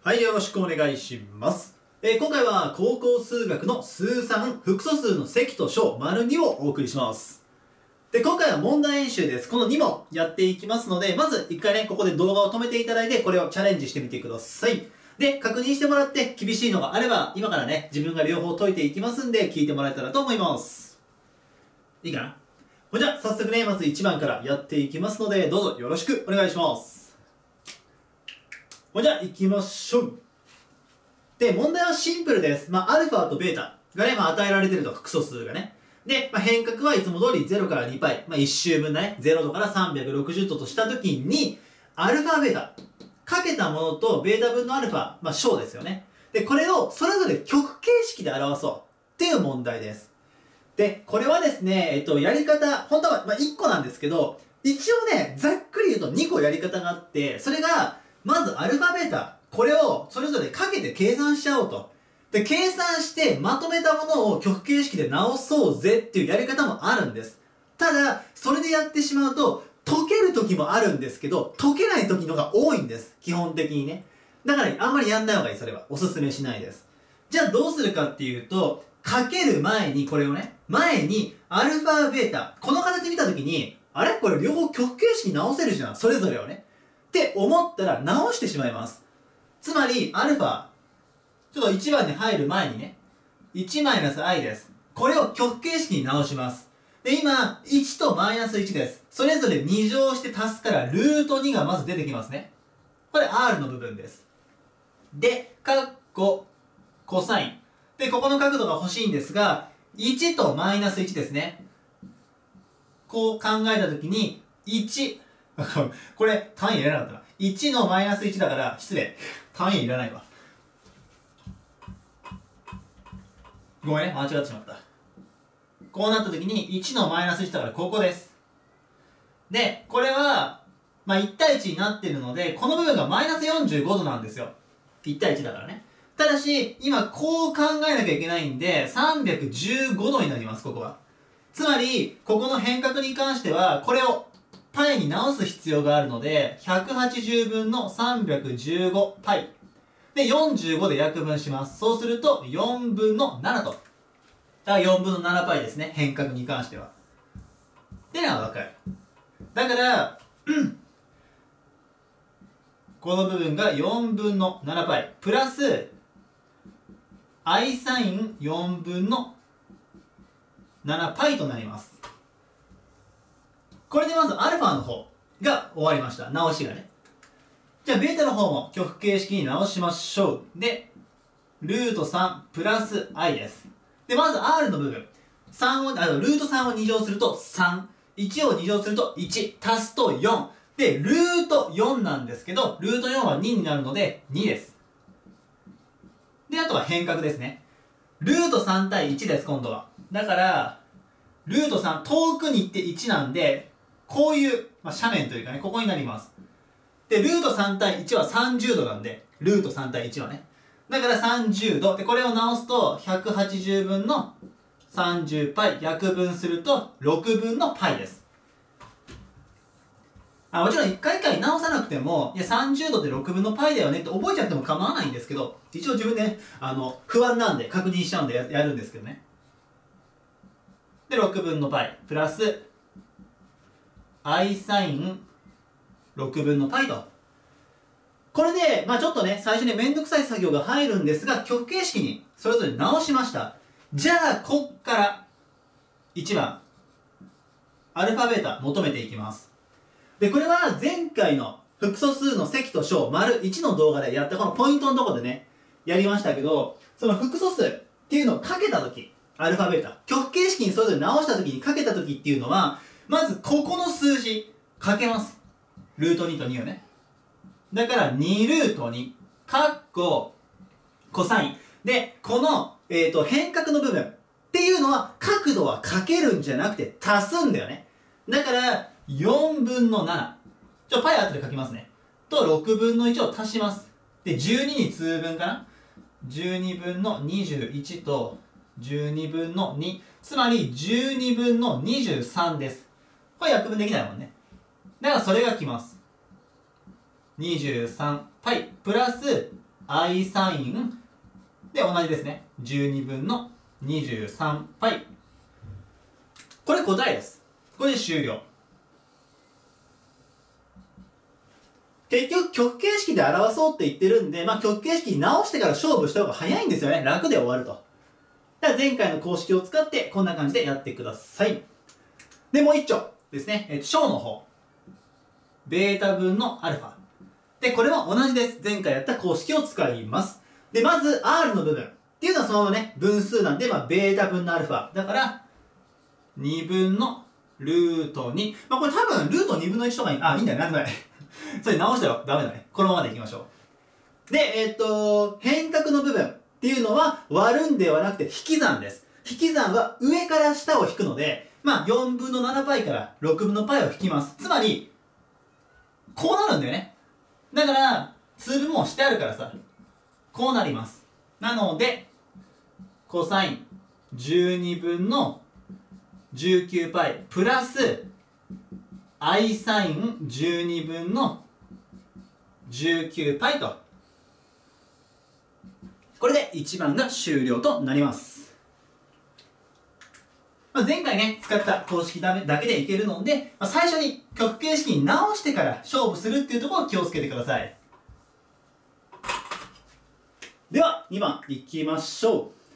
はい、よろしくお願いします。今回は高校数学の数3複素数の積と小 ② をお送りします。で、今回は問題演習です。この2問やっていきますので、まず1回ね、ここで動画を止めていただいて、これをチャレンジしてみてください。で、確認してもらって厳しいのがあれば、今からね、自分が両方解いていきますんで、聞いてもらえたらと思います。いいかな？じゃあ、早速ね、まず1番からやっていきますので、どうぞよろしくお願いします。じゃあ、行きましょう。で、問題はシンプルです。アルファとベータがね、与えられてると、複素数がね。で、変角はいつも通り0から 2π。1周分だね。0度から360度としたときに、アルファベータ。かけたものとベータ分のアルファ、小ですよね。で、これをそれぞれ極形式で表そう。っていう問題です。で、これはですね、やり方、本当は1個なんですけど、一応ね、ざっくり言うと2個やり方があって、それが、まずアルファベータ。これをそれぞれかけて計算しちゃおうと。で、計算してまとめたものを極形式で直そうぜっていうやり方もあるんです。ただ、それでやってしまうと、解ける時もあるんですけど、解けない時のが多いんです。基本的にね。だから、あんまりやんない方がいい、それは。おすすめしないです。じゃあどうするかっていうと、かける前に、これをね、前に、アルファベータ、この形見た時に、あれこれ両方極形式直せるじゃん。それぞれをね。って思ったら直してしまいます。つまり、アルファ、ちょっと1番に入る前にね、1-i です。これを極形式に直します。で、今、1と-1です。それぞれ2乗して足すから、ルート2がまず出てきますね。これ R の部分です。で、カッコ、コサイン。で、ここの角度が欲しいんですが、1と-1ですね。こう考えたときに、1、これ単位いらなかったな。1の-1だから、失礼。単位いらないわ。ごめんね、間違ってしまった。こうなった時に、1の-1だからここです。で、これは、1対1になってるので、この部分が-45度なんですよ。1対1だからね。ただし、今こう考えなきゃいけないんで、315度になります、ここは。つまり、ここの変角に関しては、これを π に直す必要があるので、180分の 315π。で、45で約分します。そうすると、4分の7と。だから4分の 7π ですね。変角に関しては。っていうのがわかる。だから、この部分が4分の 7π。プラス、i サイン4分の 7π となります。これでまずアルファの方が終わりました。直しがね。じゃあ、ベータの方も極形式に直しましょう。で、ルート3プラス i です。で、まず R の部分。ルート3を2乗すると3。1を2乗すると1。足すと4。で、ルート4なんですけど、ルート4は2になるので2です。で、あとは変角ですね。ルート3対1です、今度は。だから、ルート3、遠くに行って1なんで、こういう、斜面というかね、ここになります。で、ルート3対1は30度なんで、ルート3対1はね。だから30度。で、これを直すと、180分の 30π、約分すると、6分の π です。もちろん1回1回直さなくても、いや、30度って6分の π だよねって覚えちゃっても構わないんですけど、一応自分でね、不安なんで確認しちゃうんでやるんですけどね。で、6分の π、プラス、i サイン6分の π と。これで、ちょっとね、最初にめんどくさい作業が入るんですが、極形式にそれぞれ直しました。じゃあ、こっから、1番、アルファベータ求めていきます。で、これは前回の複素数の積と小 ① の動画でやったこのポイントのところでね、やりましたけど、その複素数っていうのをかけたとき、アルファベータ、極形式にそれぞれ直したときにかけたときっていうのは、まずここの数字、かけます。ルート2と2をね。だから2ルート2、カッコ、コサイン。で、この、変角の部分っていうのは角度はかけるんじゃなくて足すんだよね。だから、4分の7。π 後で書きますね。と、6分の1を足します。で、12に通分かな ?12 分の21と12分の2。つまり、12分の23です。これ約分できないもんね。だからそれがきます。23πプラス i サインで同じですね。12分の 23π。これ答えです。これで終了。結局、極形式で表そうって言ってるんで、極形式に直してから勝負した方が早いんですよね。楽で終わると。だから前回の公式を使って、こんな感じでやってください。で、もう一丁ですね。小の方。ベータ分のアルファ。で、これも同じです。前回やった公式を使います。で、まず、R の部分。っていうのはそのままね、分数なんで、ベータ分のアルファ。だから、2分のルート2。これ多分、ルート2分の1とかに、いいんだよ、なんでもない。それ直したらダメだね。このままでいきましょう。で、変角の部分っていうのは割るんではなくて引き算です。引き算は上から下を引くので、4分の 7π から6分の π を引きます。つまり、こうなるんだよね。だから、数分もしてあるからさ、こうなります。なので、コサイン12分の 19π プラス、i サイン12分の 19π と。これで1番が終了となります。前回ね、使った公式だけでいけるので、最初に極形式に直してから勝負するっていうところを気をつけてください。では、2番いきましょう。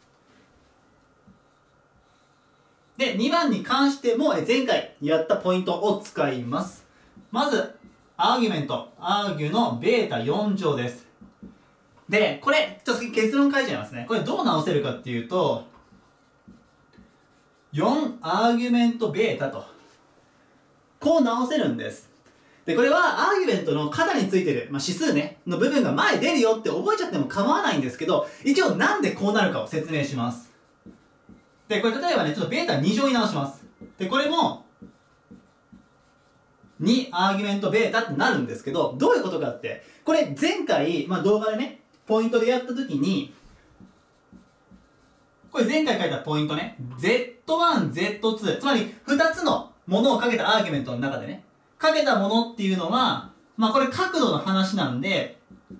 で、2番に関しても前回やったポイントを使います。まず、アーギュメント。アーギュのベータ4乗です。で、これ、ちょっと結論書いちゃいますね。これどう直せるかっていうと、4アーギュメントベータと。こう直せるんです。で、これはアーギュメントの肩についてる、指数ね、の部分が前出るよって覚えちゃっても構わないんですけど、一応なんでこうなるかを説明します。で、これ例えばね、ちょっとベータ2乗に直します。で、これも、2アーギュメントベータってなるんですけど、どういうことかって、これ前回、動画でね、ポイントでやったときに、これ前回書いたポイントね、Z1、Z2、つまり2つのものをかけたアーギュメントの中でね、かけたものっていうのは、これ角度の話なんで、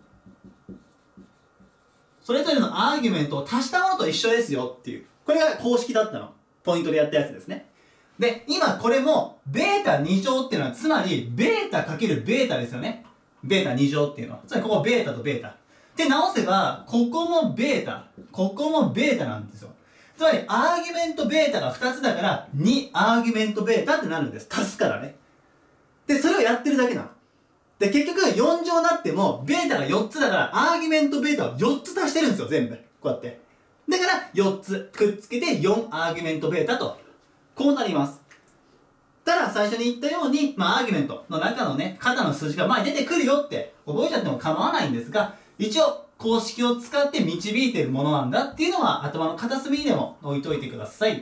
それぞれのアーギュメントを足したものと一緒ですよっていう。これが公式だったの。ポイントでやったやつですね。で、今これも、ベータ2乗っていうのは、つまり、ベータかけるベータですよね。ベータ2乗っていうのは。つまり、ここベータとベータ。で、直せば、ここもベータ、ここもベータなんですよ。つまり、アーギュメントベータが2つだから、2アーギュメントベータってなるんです。足すからね。で、それをやってるだけなの。で、結局、4乗になっても、ベータが4つだから、アーギュメントベータを4つ足してるんですよ、全部。こうやって。だから、4つくっつけて、4アーギュメントベータと。こうなります。ただ、最初に言ったように、アーギュメントの中のね、肩の数字が前に出てくるよって覚えちゃっても構わないんですが、一応、公式を使って導いているものなんだっていうのは、頭の片隅にでも置いといてください。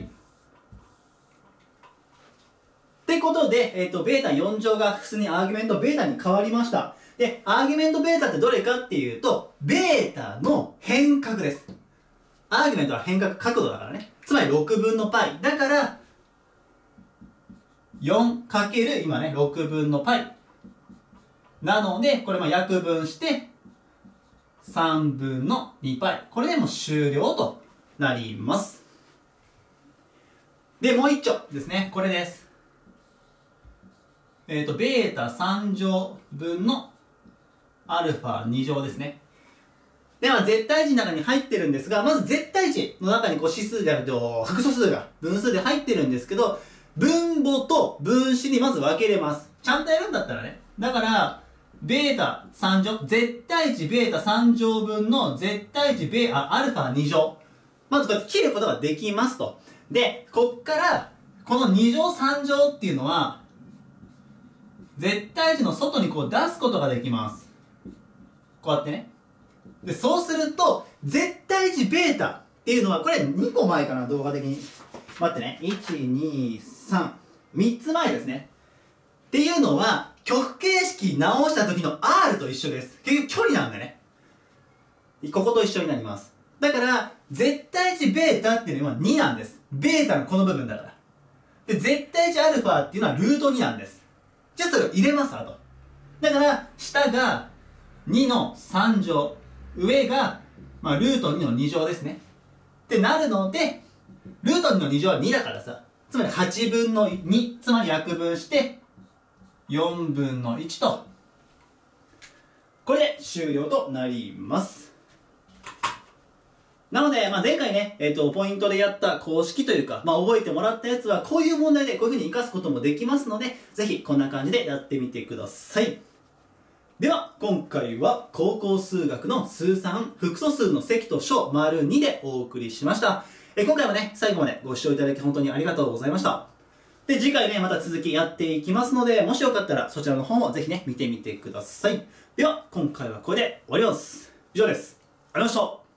ってことで、ベータ4乗が普通にアーギュメントベータに変わりました。で、アーギュメントベータってどれかっていうと、ベータの変角です。アーギュメントは変角角度だからね。つまり6分の π。だから、4かける、今ね、6分の π。なので、これ約分して、3分の 2π。これでもう終了となります。で、もう一丁ですね。これです。ベータ3乗分のアルファ2乗ですね。で、絶対値の中に入ってるんですが、まず絶対値の中に指数であると、複素数が分数で入ってるんですけど、分母と分子にまず分けれます。ちゃんとやるんだったらね。だから、ベータ3乗、絶対値ベータ3乗分の絶対値アルファ2乗。まずこうやって切ることができますと。で、こっから、この2乗3乗っていうのは、絶対値の外にこう出すことができます。こうやってね。で、そうすると、絶対値ベータっていうのは、これ2個前かな、動画的に。待ってね。1、2、3。3つ前ですね。っていうのは、極形式直した時の R と一緒です。結局距離なんだね。ここと一緒になります。だから、絶対値ベータっていうのは2なんです。ベータのこの部分だから。で、絶対値アルファっていうのはルート2なんです。じゃあそれを入れます、あと。だから、下が2の3乗。 上が、ルート2の2乗ですねってなるので、ルート2の2乗は2だからさ、つまり8分の2、つまり約分して4分の1と、これで終了となります。なので、前回ね、ポイントでやった公式というか、覚えてもらったやつは、こういう問題でこういう風に活かすこともできますので、ぜひこんな感じでやってみてください。では、今回は高校数学の数3複素数の積と小 ② でお送りしました。今回もね、最後までご視聴いただき本当にありがとうございました。で、次回ね、また続きやっていきますので、もしよかったらそちらの方もぜひね、見てみてください。では、今回はこれで終わります。以上です。ありがとうございました。